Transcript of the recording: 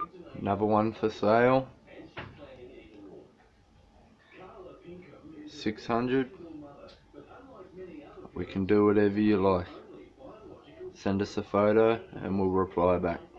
Another one for sale. 600. We can do whatever you like. Send us a photo and we'll reply back.